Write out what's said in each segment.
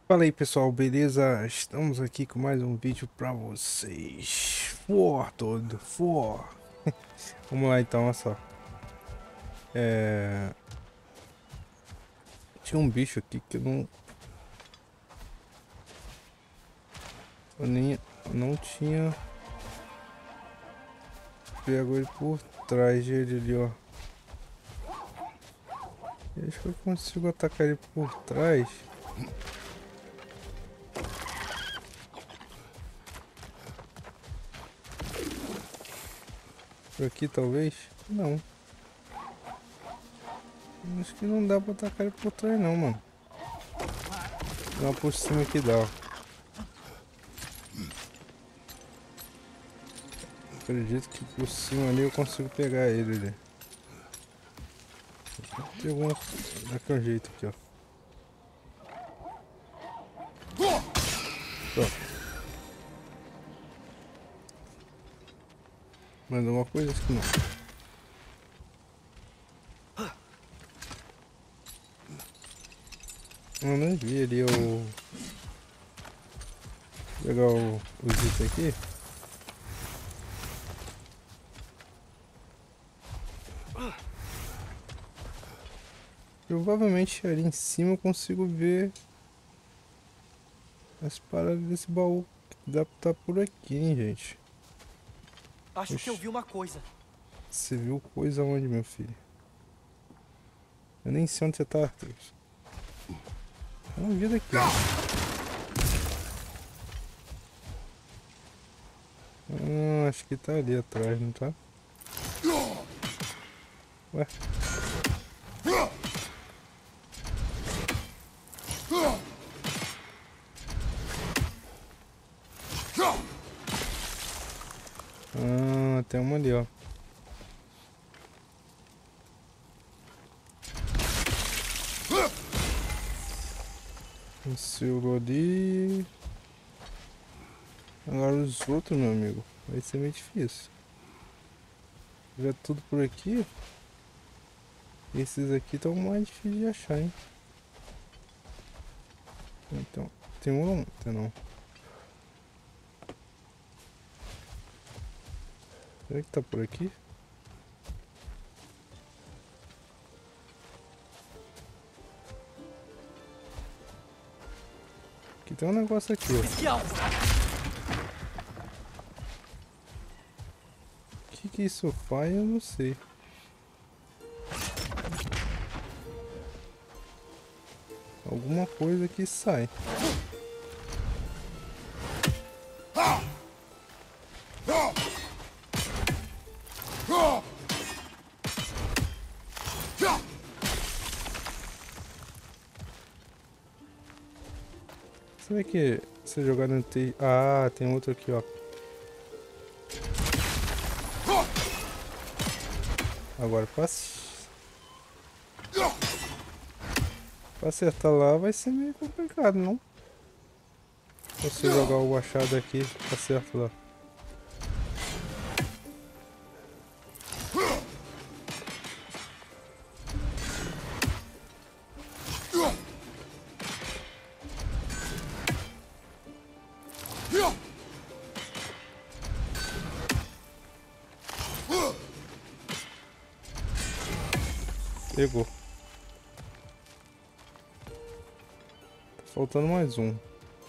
Fala aí pessoal, beleza? Estamos aqui com mais um vídeo pra vocês. For. Vamos lá então, olha só. Tinha um bicho aqui que eu não tinha pego ele por trás dele ali, ó. E acho que eu consigo atacar ele por trás. Por aqui talvez? Não. Acho que não dá pra atacar ele por trás não, mano. Não, por cima que dá, ó. Acredito que por cima ali eu consigo pegar ele ali. Pegou daquele jeito aqui, ó. Pronto. Mais alguma coisa? Acho que não. Eu não vi ali o... Pegar os itens aqui. Provavelmente ali em cima eu consigo ver as paradas desse baú que dá pra estar por aqui, hein, gente. Acho que eu Oxi, vi uma coisa. você viu coisa onde, meu filho? Eu nem sei onde você tá, Arthur. Vamos vir daqui, ó. Acho que tá ali atrás, não tá? Ué? Tem uma ali, ó. Um selo ali. Agora os outros, meu amigo, vai ser meio difícil. Se tiver tudo por aqui, esses aqui estão mais difíceis de achar, hein? Então, tem um ou não? Tem não. Será que tá por aqui? Aqui tem um negócio aqui, ó. Espião! O que isso faz, eu não sei. Alguma coisa que sai. Será que se eu jogar no T... Ah, tem outro aqui, ó. Agora pra acertar lá vai ser meio complicado, não? Se você jogar o machado aqui, acerta lá. Pegou. Tá faltando mais um.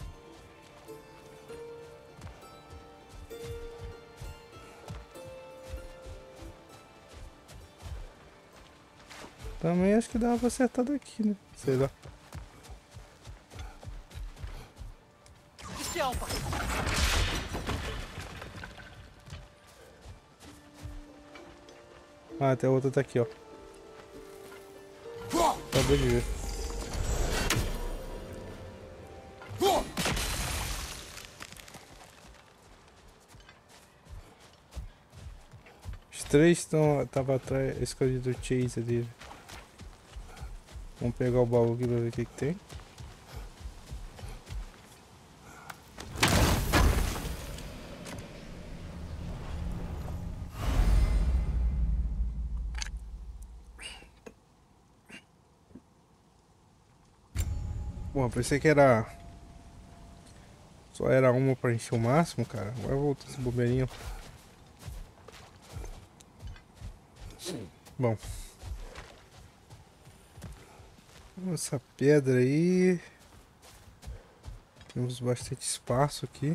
Também acho que dava pra acertar daqui, né? Sei lá. Espião! Ah, até a outra tá aqui, ó. Acabei de ver. Os três tava atrás, escolhido o Chase ali. Vamos pegar o baú aqui pra ver o que tem. Bom, pensei que era Só era uma pra encher o máximo, cara. Agora voltou esse bobeirinho. Bom. Essa pedra aí. Temos bastante espaço aqui.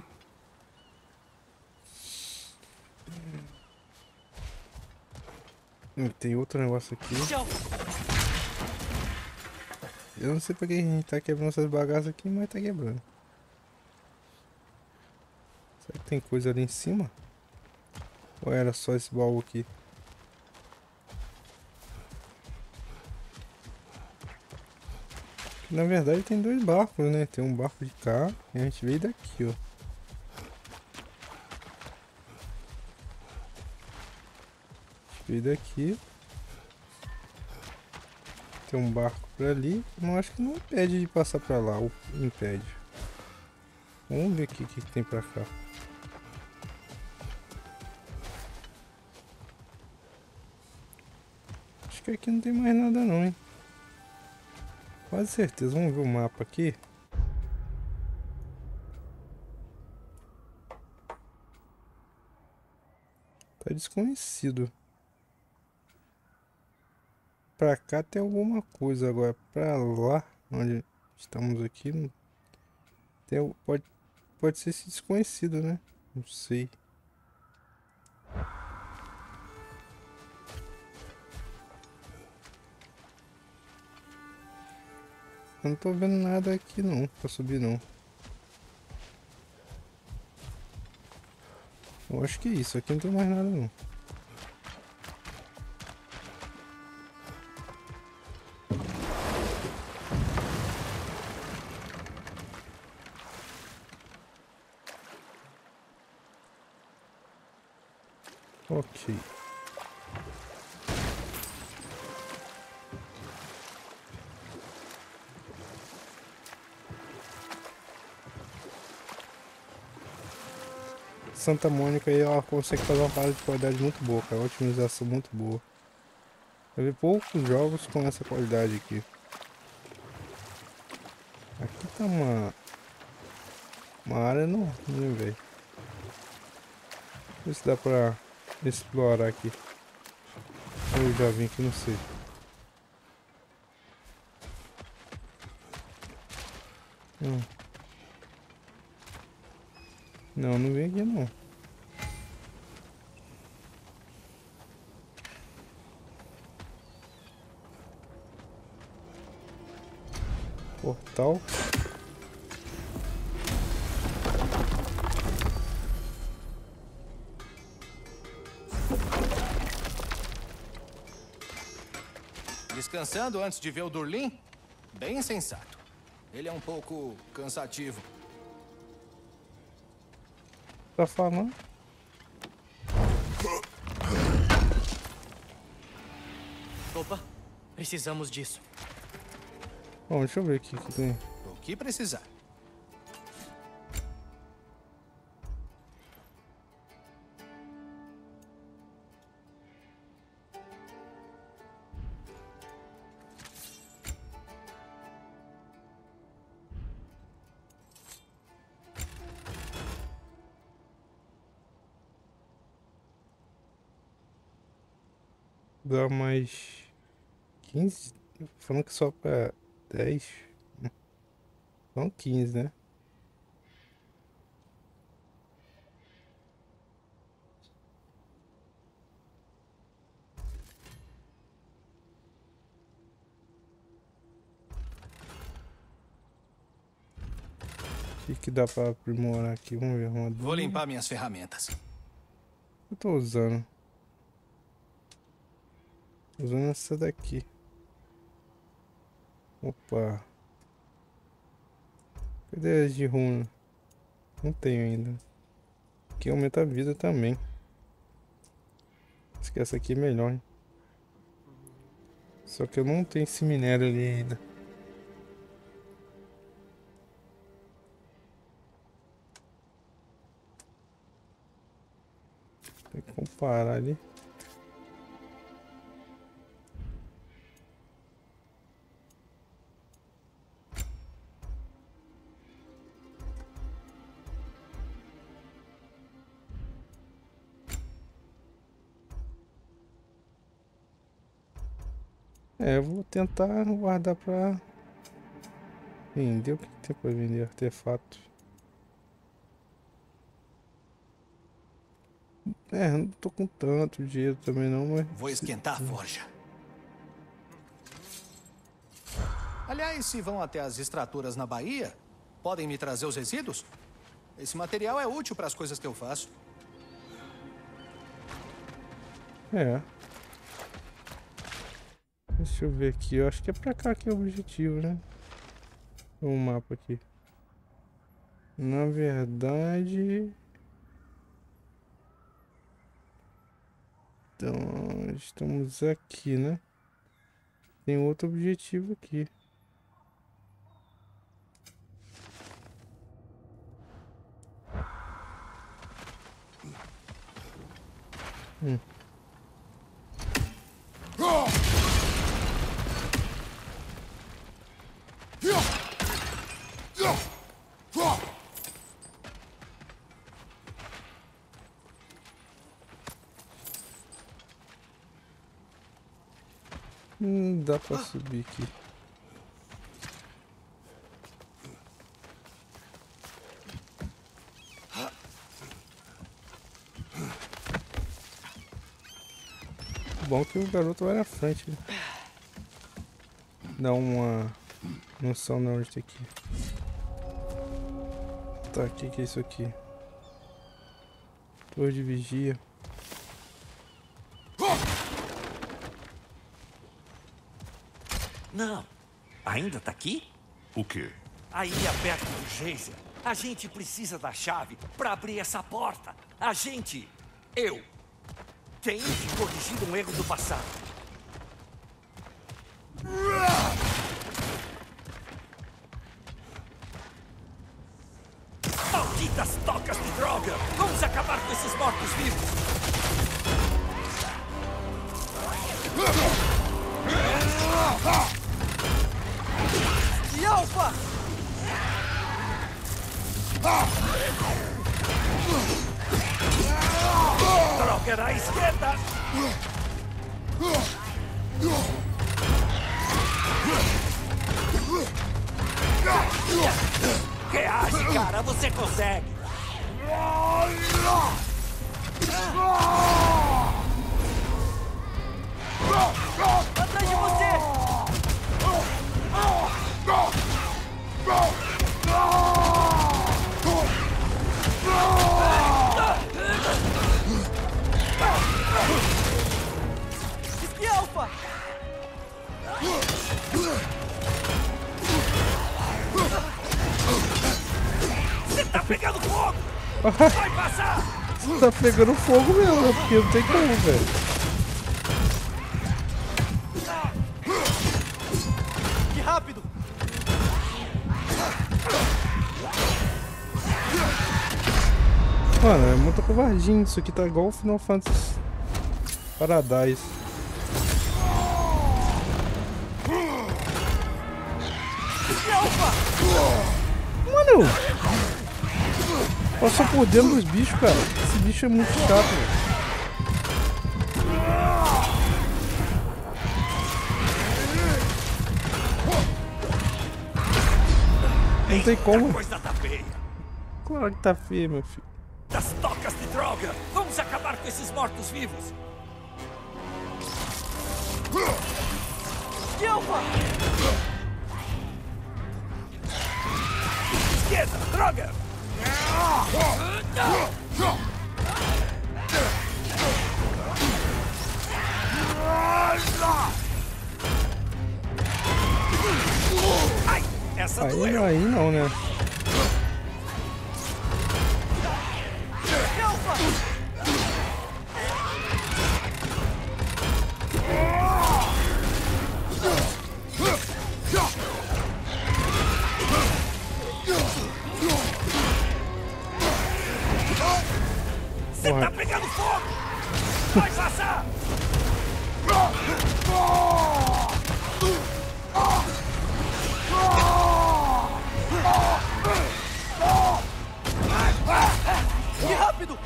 Tem outro negócio aqui. Eu não sei pra que a gente tá quebrando essas bagaças aqui, mas tá quebrando. Será que tem coisa ali em cima? Ou era só esse baú aqui? Na verdade tem dois barcos, né? Tem um barco de cá e a gente veio daqui, ó. A gente veio daqui. Tem um barco pra ali. Não, acho que não impede de passar pra lá, ou impede. Vamos ver aqui o que tem pra cá. Acho que aqui não tem mais nada não, hein? Quase certeza. Vamos ver o mapa aqui. Tá desconhecido. Pra cá tem alguma coisa agora. Pra lá, onde estamos aqui, tem, pode ser esse desconhecido, né? Não sei. Eu não tô vendo nada aqui não, pra subir não. Eu acho que é isso, aqui não tem mais nada não. Ok. Santa Mônica aí ela consegue fazer uma parada de qualidade muito boa, cara. Uma otimização muito boa. Eu vi poucos jogos com essa qualidade aqui. Aqui tá uma área enorme, velho. Ver se dá pra explorar aqui. Eu já vim aqui, não sei. Não, não vem aqui não. Portal. Descansando antes de ver o Durlin? Bem sensato. Ele é um pouco cansativo. Tá falando? Opa, precisamos disso. Bom, deixa eu ver aqui o que tem. O que precisar. Dá mais 15. Falando que só pra 10. São 15, né? O que dá pra aprimorar aqui? Vamos ver. Vou limpar minhas ferramentas. Eu tô usando. Usando essa daqui. Opa. Cadê as de runa? Não tenho ainda. Aqui aumenta a vida também. Acho que essa aqui é melhor, hein? Só que eu não tenho esse minério ali ainda. Tem que comparar ali. É, eu vou tentar guardar pra vender. O que tem pra vender? Artefato. É, não tô com tanto dinheiro também não, mas... Vou esquentar a forja. Aliás, se vão até as extraturas na Bahia, podem me trazer os resíduos? Esse material é útil para as coisas que eu faço. É. Deixa eu ver aqui. Eu acho que é pra cá que é o objetivo, né? O mapa aqui. Na verdade... Então, estamos aqui, né? Tem outro objetivo aqui. Dá pra subir aqui. Bom que o garoto vai na frente, né? Dá uma noção de onde tem que ir. Tá, o que é isso aqui? Torre de vigia. Não. Ainda tá aqui? O quê? Aí, perto do geyser. A gente precisa da chave para abrir essa porta. Eu, tenho que corrigir um erro do passado. Malditas tocas de droga! Vamos acabar com esses mortos-vivos! E Alpha! Droga à esquerda! Reage, cara! Você consegue! Atrás de você! E Alpha! Você tá pegando fogo! Vai passar! Tá pegando fogo mesmo, né? Porque não tem como, velho. Que rápido! Mano, é muita covardinha. Isso aqui tá igual o Final Fantasy Paradise. E Alpha! Mano! Passou por dentro dos bichos, cara. Esse bicho é muito chato, velho. Não tem como. Coisa tá feia! Claro que tá feio, meu filho. Das tocas de droga! Vamos acabar com esses mortos-vivos! E Alpha! Esquerda! Droga! Ai! Essa doeu! Aí não, né? E Alpha! Você tá pegando fogo! Vai passar! Que rápido!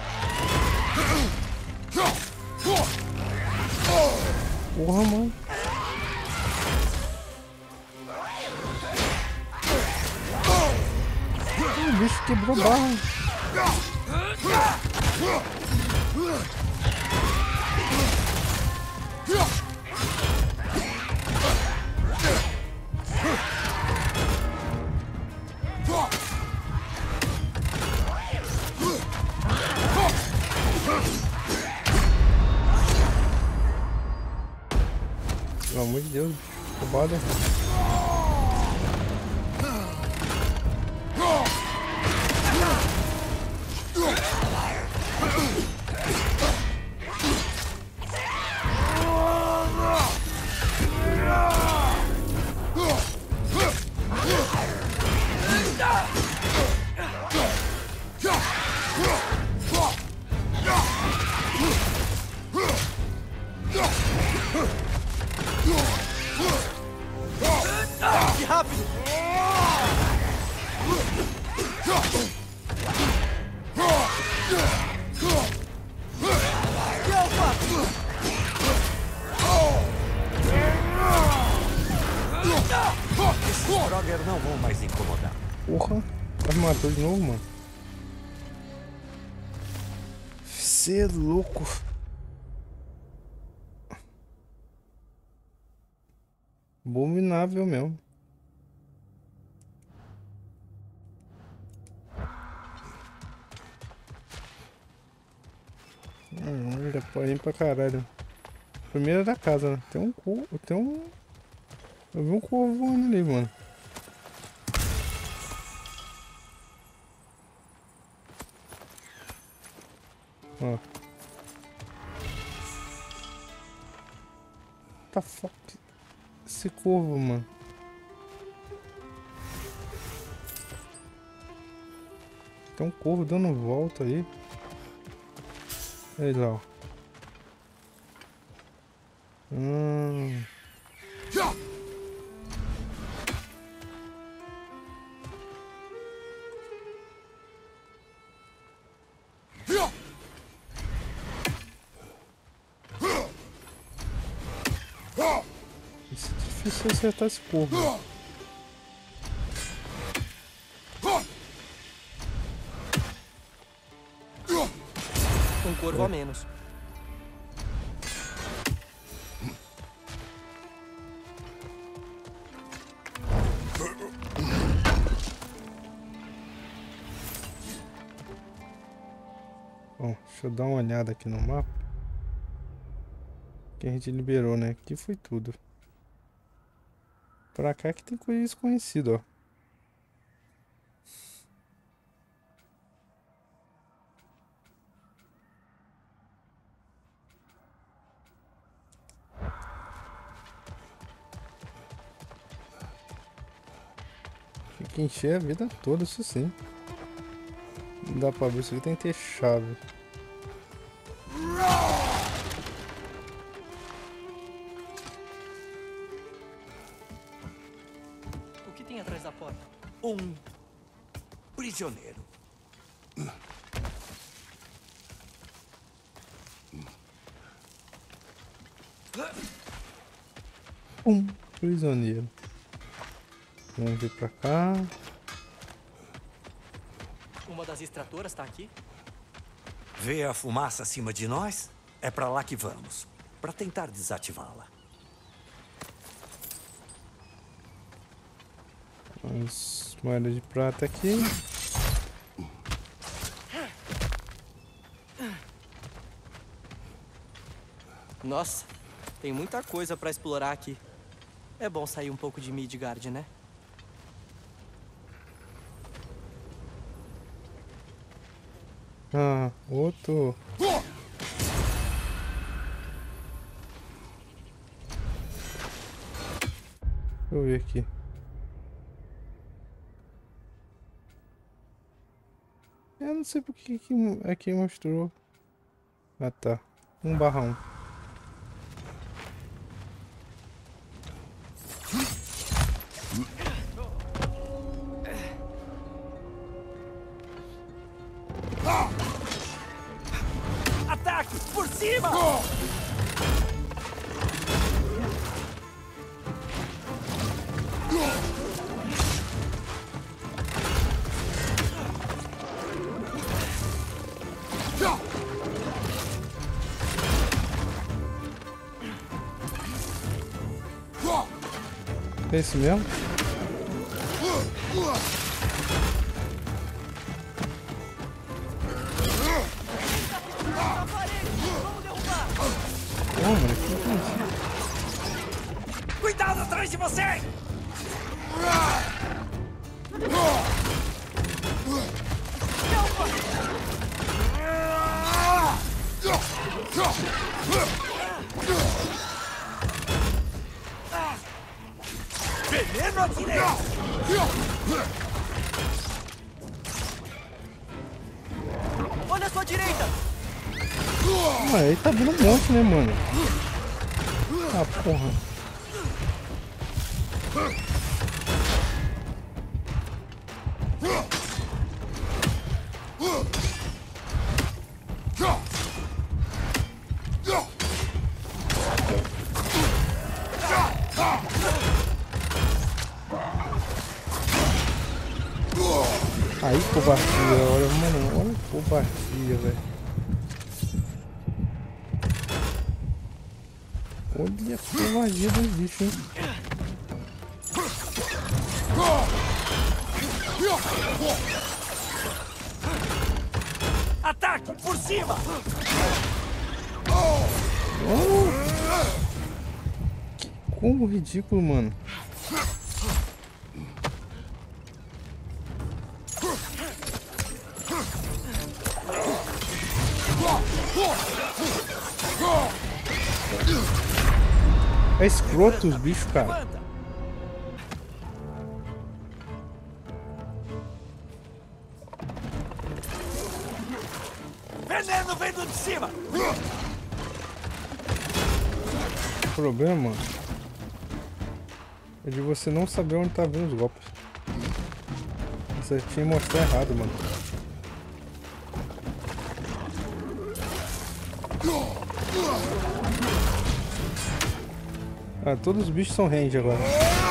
Porra, mano. O bicho quebrou barra. Pelo amor de Deus, roubada. Que rápido! Que alfa! Esses Frogger não vão mais incomodar. Porra, quase matou de novo, mano. Cê é louco. Abominável mesmo. Já pode ir pra caralho. Primeiro é da casa, né? Tem um corvo. Eu vi um corvo voando ali, mano. Ó. What the fuck? Esse corvo, mano. Tem um corvo dando volta aí. Olha lá, ó. Isso é difícil acertar esse corvo. Um corvo a menos. Bom, deixa eu dar uma olhada aqui no mapa. Que a gente liberou, né? Aqui foi tudo. Pra cá que tem coisa desconhecida, ó. Fica encher a vida toda, isso sim. Não dá pra ver, isso aqui tem que ter chave. O que tem atrás da porta? Um prisioneiro. Um prisioneiro. Vamos vir pra cá. Uma das extratoras tá aqui? Vê a fumaça acima de nós? É pra lá que vamos. Pra tentar desativá-la. As moedas de prata aqui. Nossa, tem muita coisa pra explorar aqui. É bom sair um pouco de Midgard, né? Ah, outro. Deixa eu ver aqui. Eu não sei porque que aqui mostrou. Ah tá. 1/1. Ataque! Por cima! É isso mesmo? Pô, mano, que é isso? Cuidado atrás de você! Veneno à direita! Olha a sua direita! Ah, aí tá vindo um monte, né, mano? Ah, porra. Aí, covardia, olha, mano, olha a covardia, velho. Olha a covardia dos bichos, hein? Ataque por cima! Que combo ridículo, mano. É escroto os bichos, cara. Levanta! Veneno vindo de cima! O problema, mano, é de você não saber onde tá vindo os golpes. Você tinha que mostrar errado, mano. Ah, todos os bichos são range agora.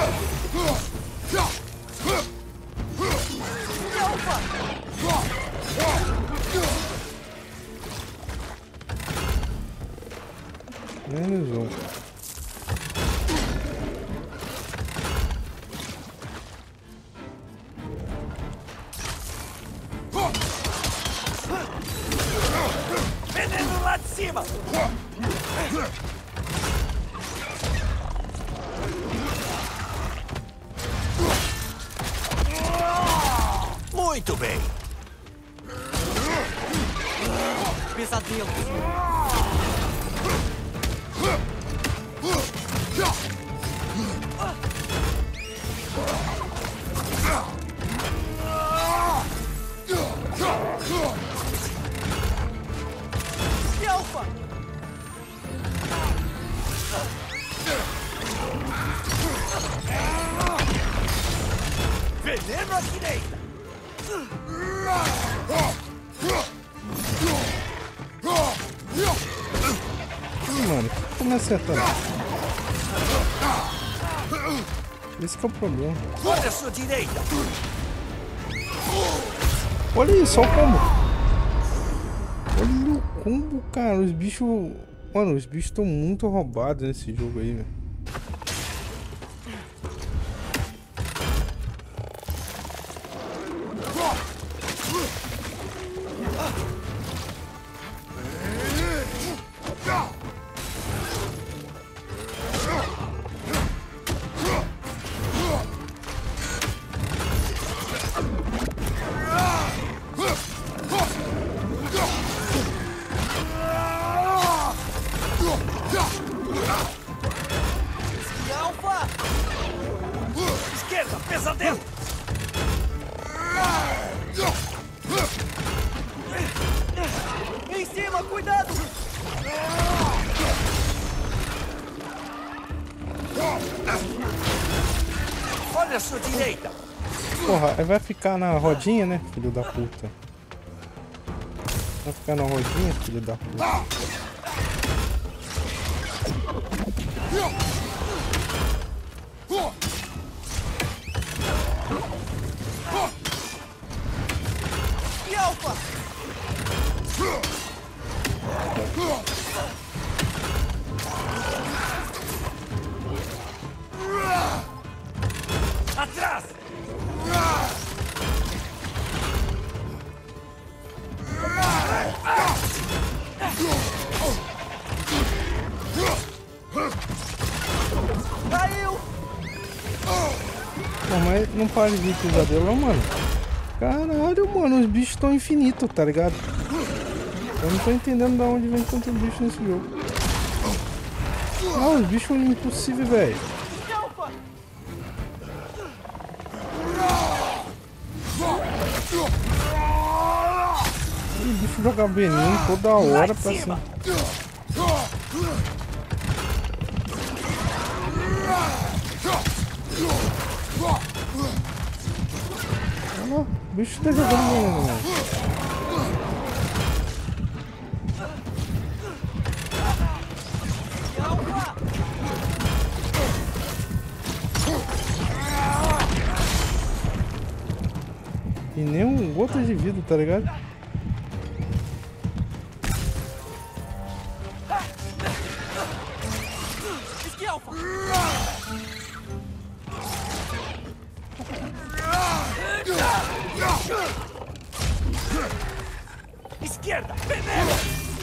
Menos um. Veneno lá de cima! Muito bem! Pesadelo! E alfa! Veneno à direita! Mano, como acertar? Esse que é o problema. Olha a sua direita! Olha isso, olha o combo. Olha o combo, cara. Os bichos... Mano, os bichos estão muito roubados nesse jogo aí, velho. E alfa! Esquerda, pesadelo! Em cima, cuidado! Olha a sua direita! Porra, aí vai ficar na rodinha, né, filho da puta? Vai ficar na rodinha, filho da puta. E alfa! não para de vir pesadelo, mano. Caralho, mano, os bichos estão infinitos, tá ligado? Eu não tô entendendo de onde vem tanto bicho nesse jogo. Ah, os bichos são impossíveis, velho. O bicho joga veneno toda hora pra cima. Olha lá, o bicho tá jogando veneno, velho. E nem um gota de vida, tá ligado? Esquerda! Veneno!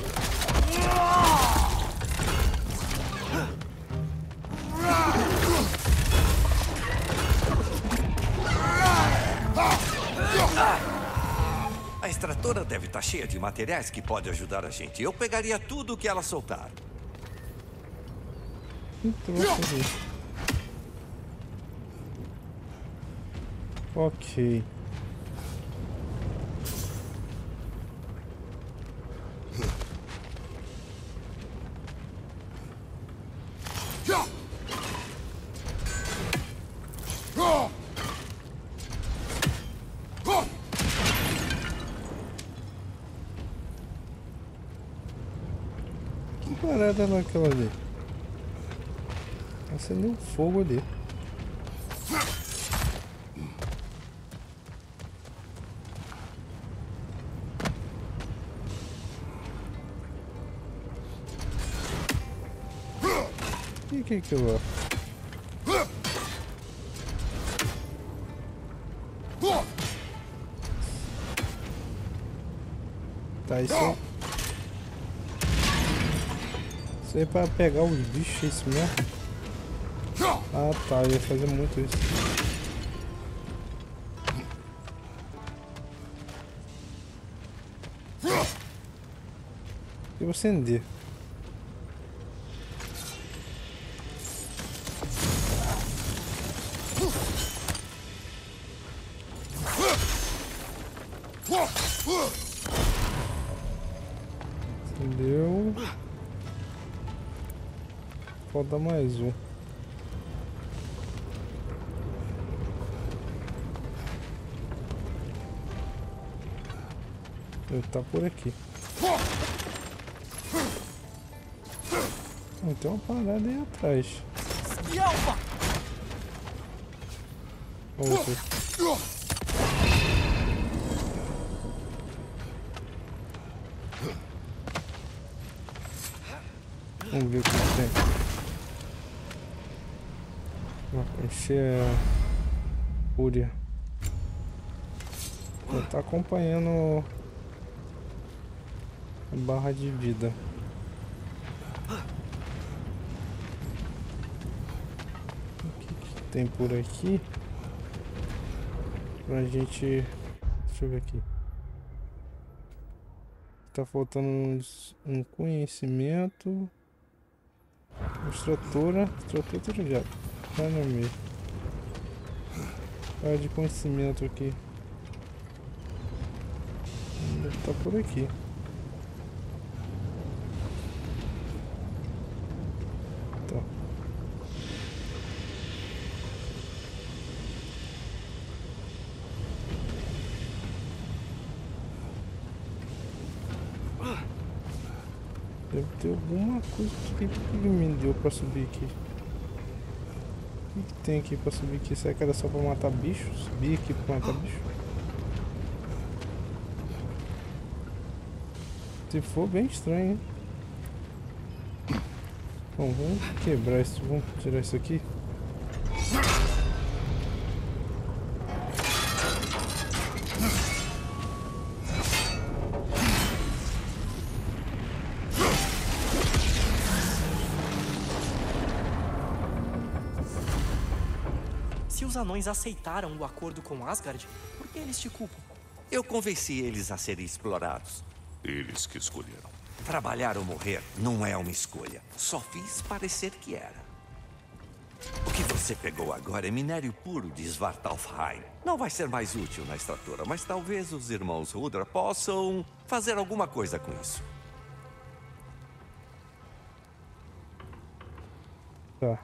A extratora deve estar cheia de materiais que pode ajudar a gente. Eu pegaria tudo que ela soltar. Ok. Que parada naquela ali? Acendeu um fogo ali. E que é aquilo lá? Tá, isso aí. Isso aí é pra pegar os bichos, é isso mesmo? Ah tá, eu ia fazer muito isso. Eu vou acender. Acendeu. Falta mais um. Ele tá por aqui. Tem uma parada aí atrás. Vamos ver. Vamos ver o que tem. Vou encher a fúria. Ele tá acompanhando a barra de vida. O que tem por aqui? Pra gente... Deixa eu ver aqui. Tá faltando um conhecimento. Estrutura tá ligado. Tá no meio. Área de conhecimento aqui. Deve tá por aqui. Tá. Deve ter alguma coisa que me deu pra subir aqui. O que tem aqui pra subir aqui? Será que era só pra matar bicho? Subir aqui pra matar bicho? Se for, bem estranho, hein? Bom, vamos quebrar isso. Vamos tirar isso aqui. Se Se os anões aceitaram o acordo com Asgard, por que eles te culpam? Eu convenci eles a serem explorados. Eles que escolheram. Trabalhar ou morrer não é uma escolha. Só fiz parecer que era. O que você pegou agora é minério puro de Svartalfheim. Não vai ser mais útil na extratora, mas talvez os irmãos Rudra possam fazer alguma coisa com isso. Tá.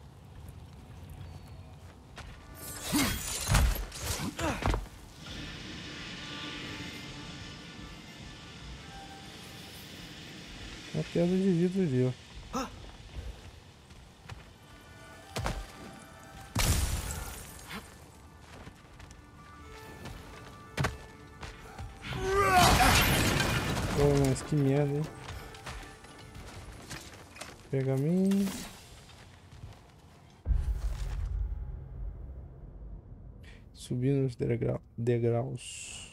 Uma pedra de vidro ali, ó. Pô, mas que merda, hein? Pergaminho. Subir nos degraus.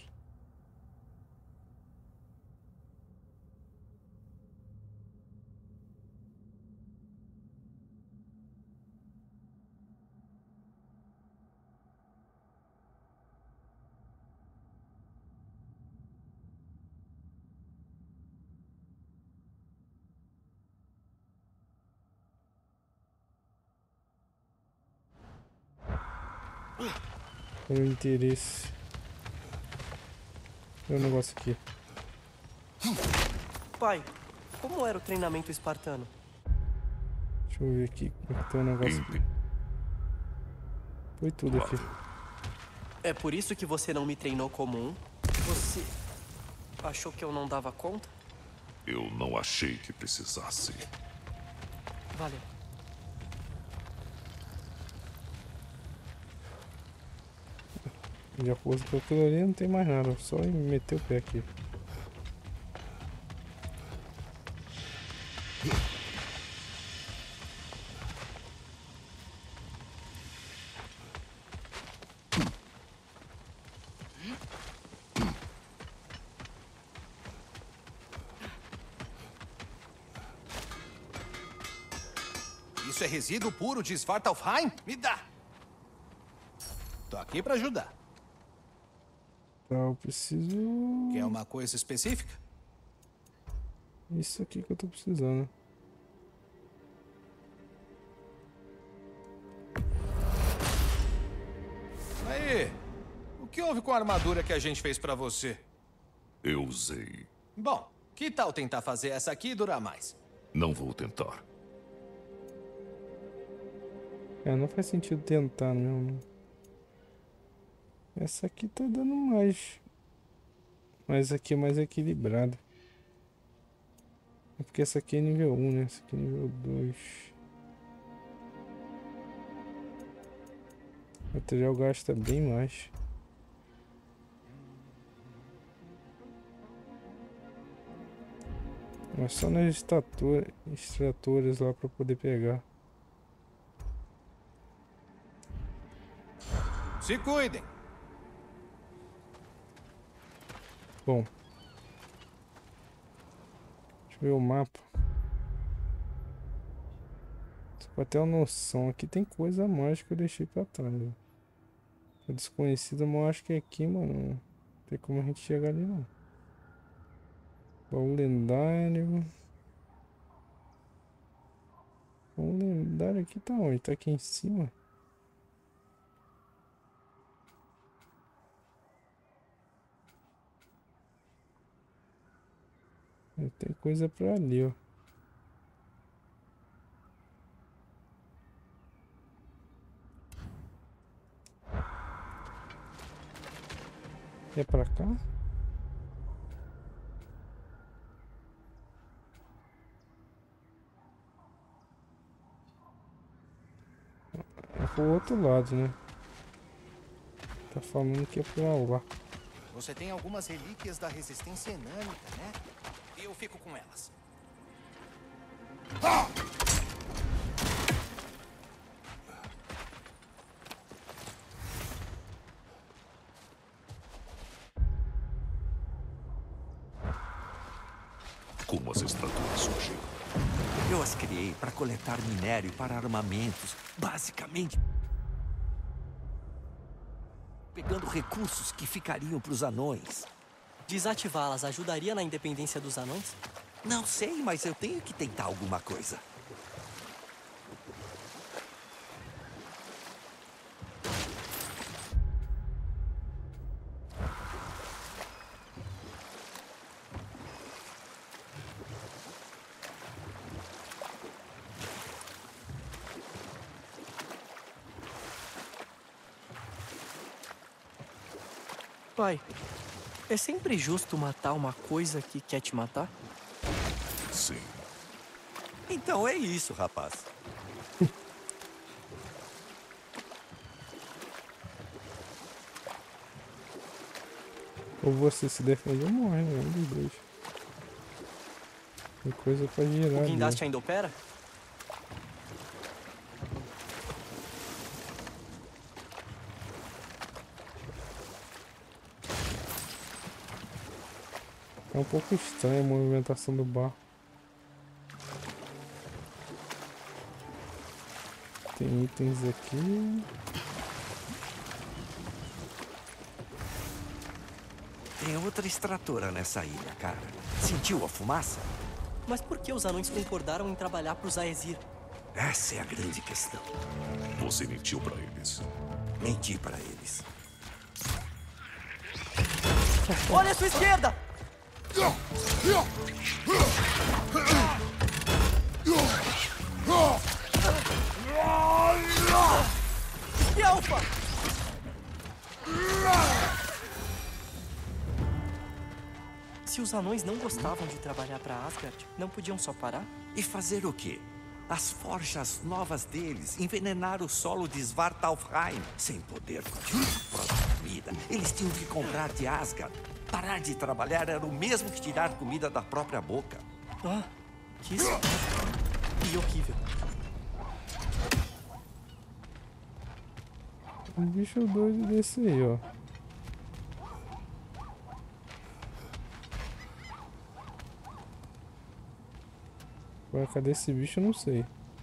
Tem um interesse. Tem um negócio aqui. Pai, como era o treinamento espartano? Deixa eu ver aqui. Tem um negócio aqui. Foi tudo aqui. É por isso que você não me treinou como um? Você achou que eu não dava conta? Eu não achei que precisasse. Valeu. Já pôs pra aquilo ali, não tem mais nada. Só meter o pé aqui. Isso é resíduo puro de Svartalfheim? Me dá! Tô aqui pra ajudar. Tá, eu preciso... Quer uma coisa específica? Isso aqui que eu tô precisando. Aí, o que houve com a armadura que a gente fez pra você? Eu usei. Bom, que tal tentar fazer essa aqui e durar mais? Não vou tentar. É, não faz sentido tentar mesmo. Essa aqui tá dando mais. Mas aqui é mais equilibrada. É porque essa aqui é nível 1, né? Essa aqui é nível 2. O material gasta bem mais. Mas só nas extratoras lá pra poder pegar. Se cuidem! Bom. Deixa eu ver o mapa. Só pra ter uma noção. Aqui tem coisa a mais que eu deixei pra trás. A desconhecida, mas eu acho que aqui, mano, não tem como a gente chegar ali, não. Baú lendário. Baú lendário aqui tá onde? Tá aqui em cima? Tem coisa pra ali, ó. É pra cá? É pro outro lado, né? Tá falando que é pra lá. Você tem algumas relíquias da resistência enânica, né? Eu fico com elas. Como as estraturas surgiram? Eu as criei para coletar minério para armamentos. Basicamente, pegando recursos que ficariam para os anões. Desativá-las ajudaria na independência dos anões? Não sei, mas eu tenho que tentar alguma coisa. Pai, é sempre justo matar uma coisa que quer te matar? Sim. Então é isso, rapaz. Ou você se defende ou morre, né? Um dos dois. Tem coisa pra girar O ali. guindaste ainda opera? É um pouco estranha a movimentação do barco. Tem itens aqui. Tem outra extratora nessa ilha, cara. Sentiu a fumaça? Mas por que os anões concordaram em trabalhar para os Aesir? Essa é a grande questão. Você mentiu pra eles. Menti para eles. Olha à sua esquerda! E Alfa! Se os anões não gostavam de trabalhar para Asgard, não podiam só parar? E fazer o quê? As forjas novas deles envenenaram o solo de Svartalfheim. Sem poder cultivar a própria comida, eles tinham que comprar de Asgard. Parar de trabalhar era o mesmo que tirar comida da própria boca. Ah, que isso? E horrível. Um bicho doido desse aí, ó. Agora, cadê esse bicho? Eu não sei.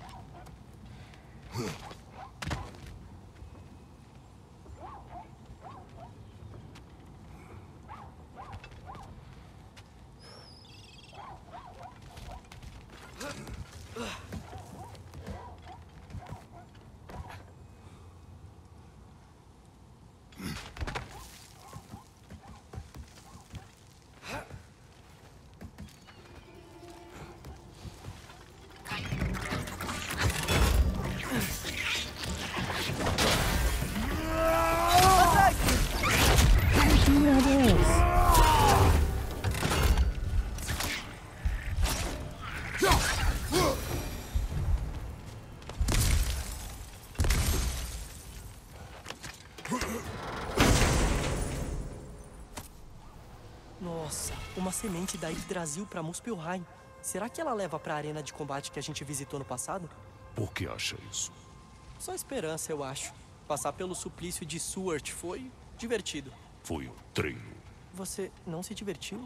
Que merda é essa? Nossa, uma semente da Yggdrasil para Muspelheim. Será que ela leva para a arena de combate que a gente visitou no passado? Por que acha isso? Só esperança, eu acho. Passar pelo suplício de Swart foi divertido. Foi um treino. Você não se divertiu?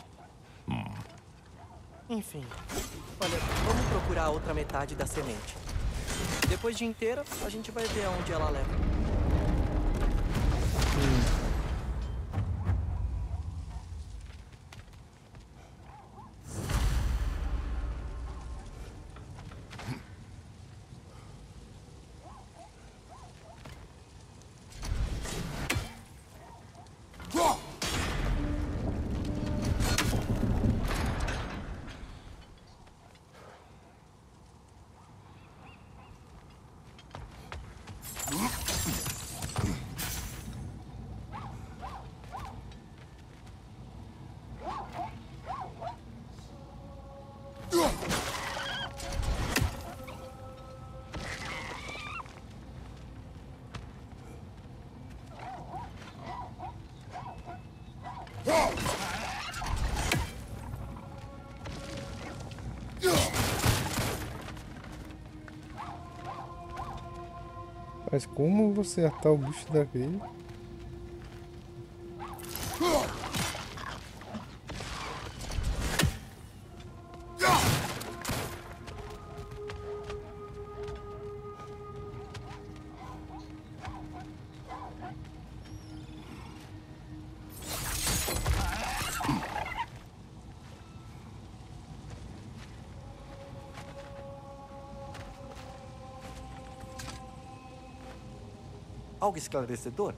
Enfim. Olha, vamos procurar a outra metade da semente. Depois de inteira, a gente vai ver aonde ela leva. Mas como eu vou acertar o bicho daqui? Algo esclarecedor?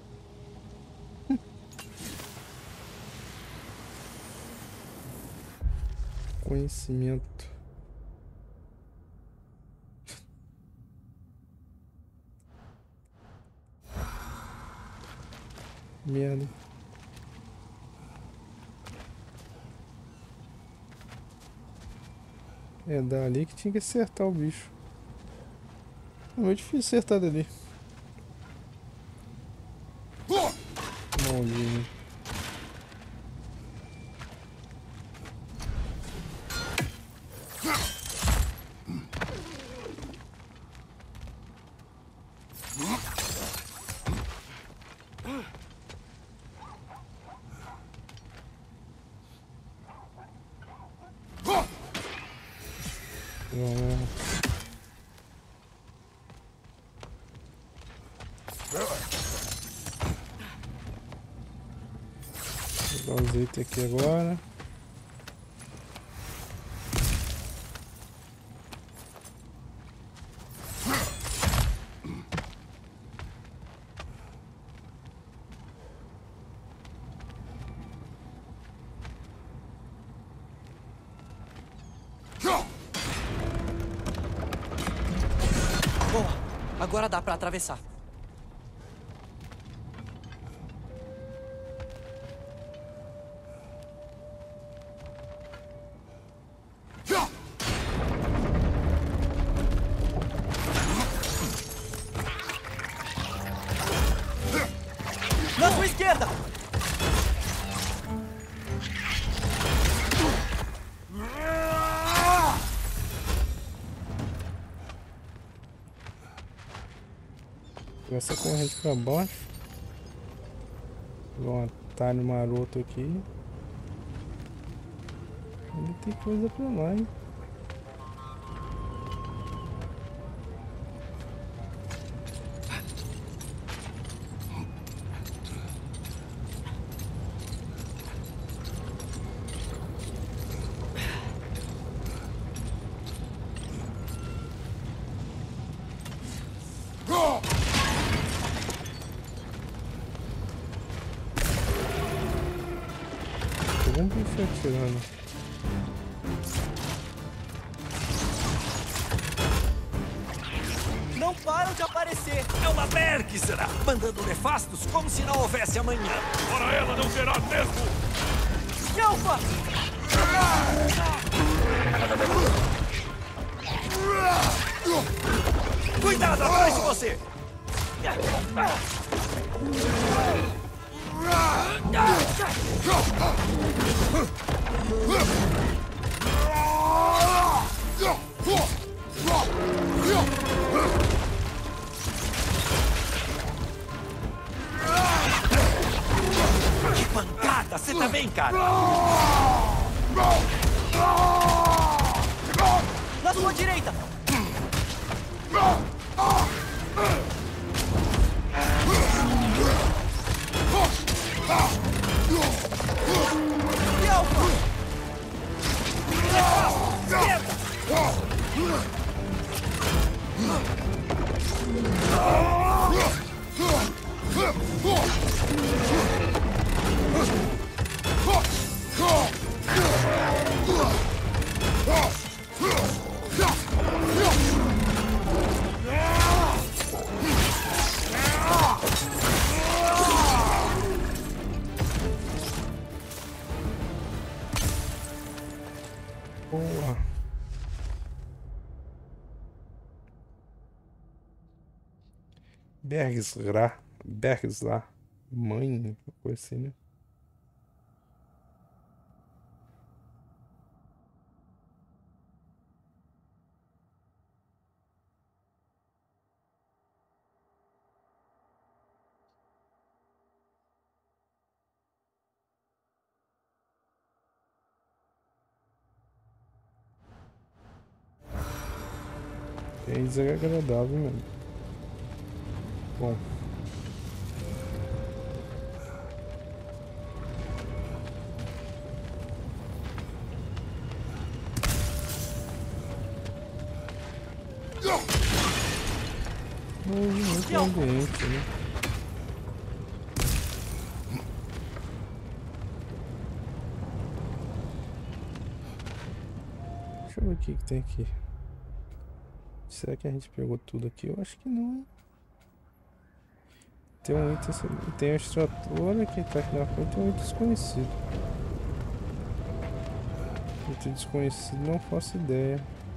Conhecimento. Merda. É dali que tinha que acertar o bicho. É muito difícil acertar dali. Maldinho. Vou dar os itens aqui agora. Boa! Agora dá pra atravessar. Na sua esquerda! Vou essa corrente pra baixo. Vou um atalho maroto aqui. Ainda tem coisa pra lá, hein? Tem um bicho atirando. Não param de aparecer! É uma Berg, será? Mandando nefastos como se não houvesse amanhã. Para ela não terá mesmo! Alfa! Cuidado atrás de você! Que pancada! Você tá bem, cara? Na sua direita! E Alfa! Boa. Bergsla. Mãe, uma coisa assim, né? É desagradável mesmo. Bom. Muito ambiente, né? Deixa eu ver o que tem aqui. Será que a gente pegou tudo aqui? Eu acho que não, hein? Tem um item, tem a extratora que tá aqui na frente, tem um item desconhecido. Item desconhecido, não faço ideia.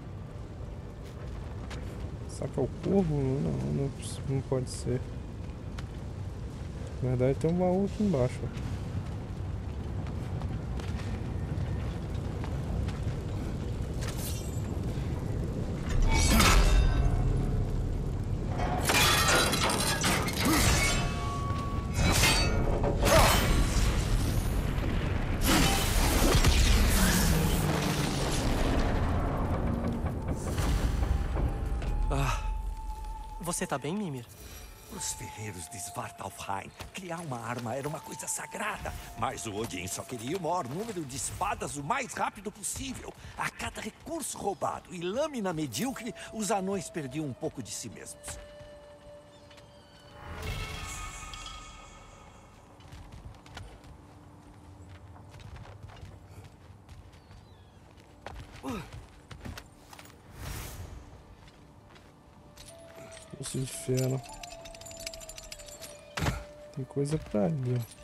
Saca o corvo? Não pode ser. Na verdade tem um baú aqui embaixo. Você tá bem, Mimir? Os ferreiros de Svartalfheim, criar uma arma era uma coisa sagrada. Mas o Odin só queria o maior número de espadas o mais rápido possível. A cada recurso roubado e lâmina medíocre, os anões perdiam um pouco de si mesmos. Poço de ferro. Tem coisa pra ali, ó.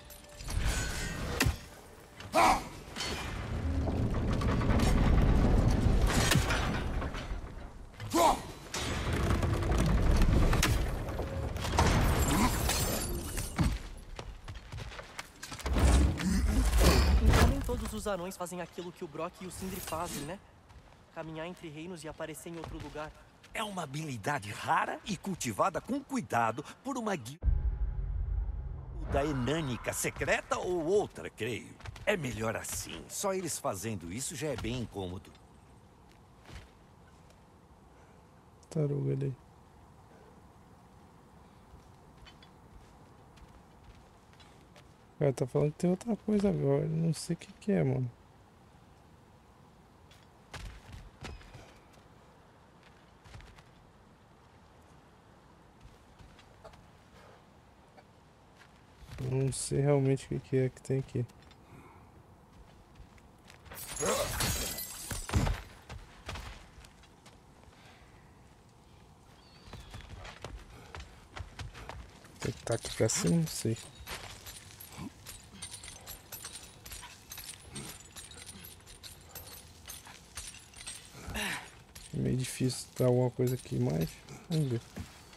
Então nem todos os anões fazem aquilo que o Brock e o Sindri fazem, né? Caminhar entre reinos e aparecer em outro lugar. É uma habilidade rara e cultivada com cuidado por uma guilda enânica secreta ou outra, creio. É melhor assim. Só eles fazendo isso já é bem incômodo. Taruga ali. Cara, tá falando que tem outra coisa agora. Não sei o que é, mano. Não sei realmente o que é que tem aqui. Tem que estar aqui pra cima, não sei. É meio difícil dar alguma coisa aqui, mas vamos ver.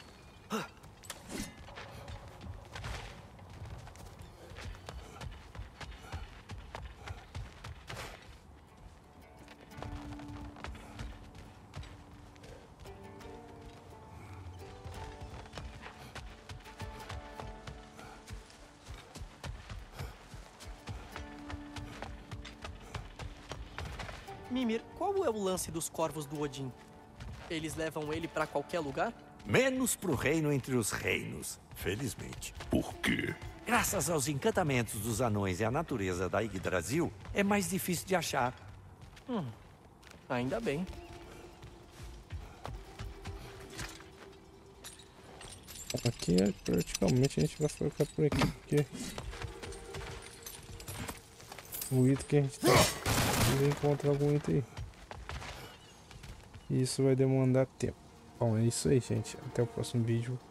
Mimir, qual é o lance dos corvos do Odin? Eles levam ele pra qualquer lugar? Menos pro reino entre os reinos, felizmente. Por quê? Graças aos encantamentos dos anões e à natureza da Yggdrasil, é mais difícil de achar. Ainda bem. Aqui é praticamente a gente vai ficar por aqui, porque o item que a gente tá vai encontrar algum item aí. E isso vai demandar tempo. Bom, é isso aí, gente. Até o próximo vídeo.